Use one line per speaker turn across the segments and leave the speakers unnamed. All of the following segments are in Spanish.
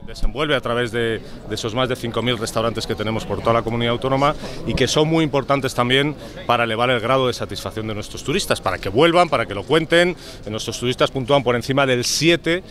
desenvuelve a través de esos más de 5.000 restaurantes que tenemos por toda la comunidad autónoma y que son muy importantes también para elevar el grado de satisfacción de nuestros turistas, para que vuelvan, para que lo cuenten. Nuestros turistas puntúan por encima del 7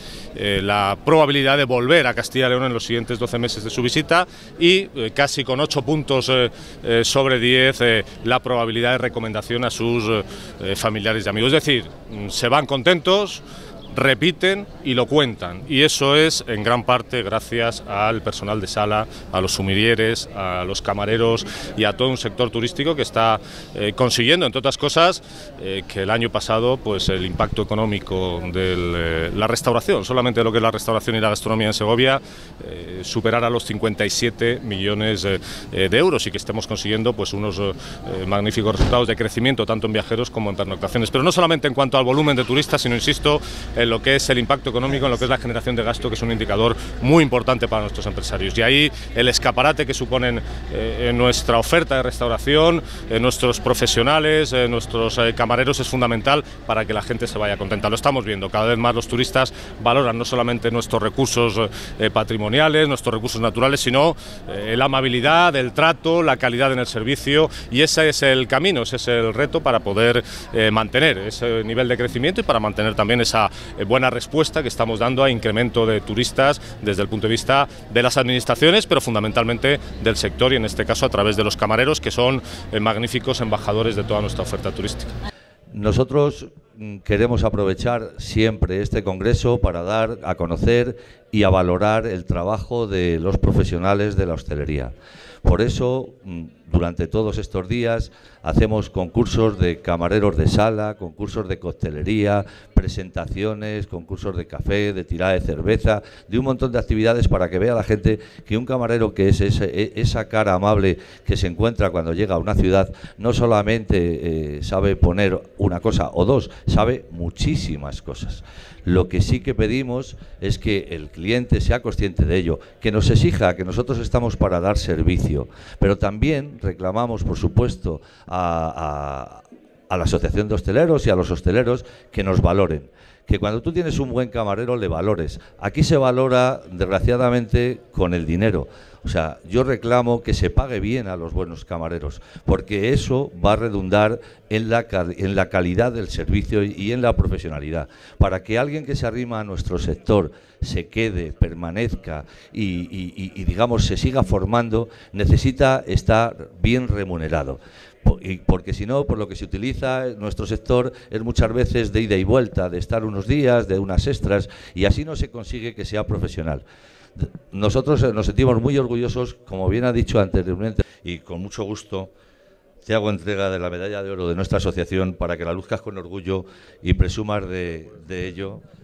la probabilidad de volver a Castilla y León en los siguientes 12 meses de su visita y casi con 8 puntos sobre 10 la probabilidad de recomendación a sus familiares y amigos. Es decir, se van contentos, repiten y lo cuentan, y eso es en gran parte gracias al personal de sala, a los sumidieres, a los camareros y a todo un sector turístico que está consiguiendo, entre otras cosas, que el año pasado pues el impacto económico de la restauración, solamente lo que es la restauración y la gastronomía en Segovia, superara los 57 millones de euros, y que estemos consiguiendo pues unos magníficos resultados de crecimiento tanto en viajeros como en pernoctaciones, pero no solamente en cuanto al volumen de turistas, sino, insisto, en lo que es el impacto económico, en lo que es la generación de gasto, que es un indicador muy importante para nuestros empresarios. Y ahí el escaparate que suponen en nuestra oferta de restauración, nuestros profesionales, nuestros camareros, es fundamental para que la gente se vaya contenta. Lo estamos viendo, cada vez más los turistas valoran no solamente nuestros recursos patrimoniales, nuestros recursos naturales, sino la amabilidad, el trato, la calidad en el servicio, y ese es el camino, ese es el reto para poder mantener ese nivel de crecimiento y para mantener también esa buena respuesta que estamos dando a incremento de turistas desde el punto de vista de las administraciones, pero fundamentalmente del sector, y en este caso a través de los camareros, que son magníficos embajadores de toda nuestra oferta turística.
Nosotros queremos aprovechar siempre este congreso para dar a conocer y a valorar el trabajo de los profesionales de la hostelería. Por eso, durante todos estos días hacemos concursos de camareros de sala, concursos de coctelería, presentaciones, concursos de café, de tirada de cerveza, de un montón de actividades para que vea la gente que un camarero, que es esa cara amable que se encuentra cuando llega a una ciudad, no solamente sabe poner una cosa o dos, sabe muchísimas cosas. Lo que sí que pedimos es que el cliente sea consciente de ello, que nos exija, que nosotros estamos para dar servicio, pero también reclamamos, por supuesto, a la Asociación de Hosteleros y a los hosteleros que nos valoren, que cuando tú tienes un buen camarero le valores. Aquí se valora, desgraciadamente, con el dinero. O sea, yo reclamo que se pague bien a los buenos camareros, porque eso va a redundar en la calidad del servicio y en la profesionalidad. Para que alguien que se arrima a nuestro sector se quede, permanezca y digamos, se siga formando, necesita estar bien remunerado. Porque si no, por lo que se utiliza nuestro sector es muchas veces de ida y vuelta, de estar unos días, de unas extras, y así no se consigue que sea profesional. Nosotros nos sentimos muy orgullosos, como bien ha dicho anteriormente, y con mucho gusto te hago entrega de la medalla de oro de nuestra asociación para que la luzcas con orgullo y presumas de ello.